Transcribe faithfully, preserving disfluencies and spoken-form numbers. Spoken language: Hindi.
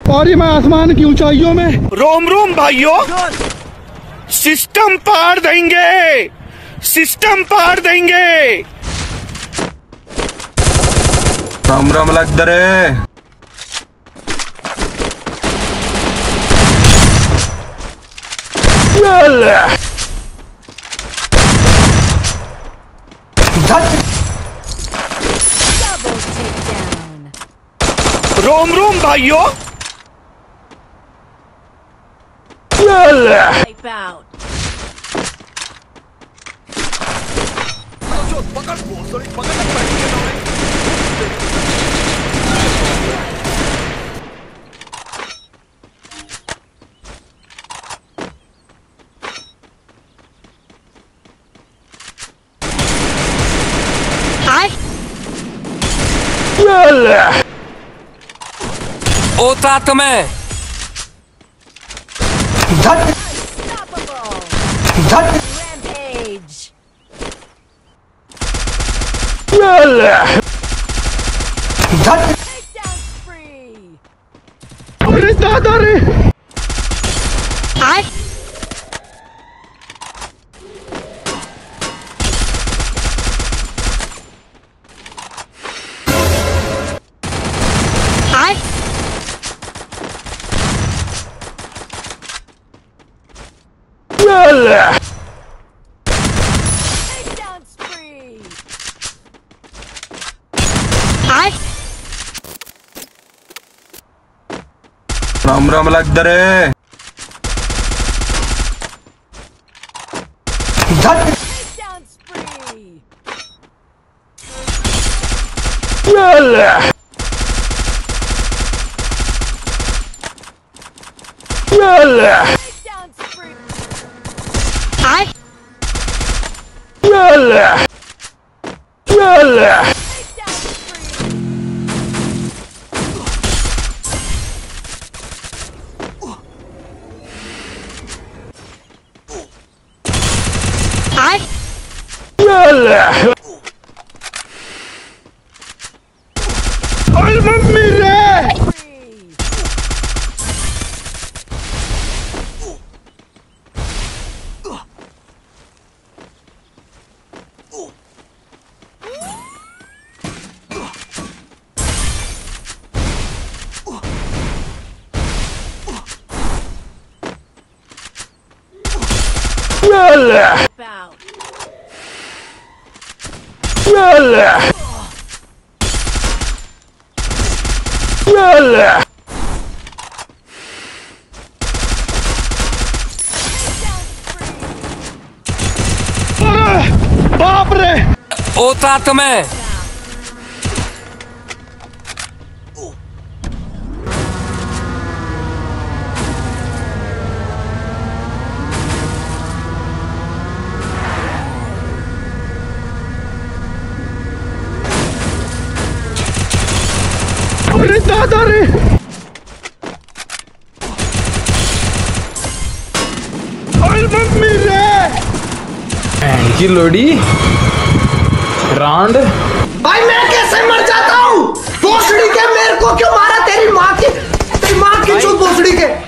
और ये मैं आसमान की ऊंचाइयों में। रोम रोम भाइयों, सिस्टम पार देंगे, सिस्टम पार देंगे। राम राम लग दरे। रोम रोम भाइयों, ओता तुम्हें धट धट धट। अरे दादा रे। राम राम लग दरे। धट और मम्मी रे। बाप रे। ओता तुम्हें अरे दादा रे। और मम्मी रे। की लोड़ी रांड। भाई मैं कैसे मर जाता हूँ? भोसड़ी के मेरे को क्यों मारा? तेरी माँ की तेरी माँ की चूत भोसड़ी के।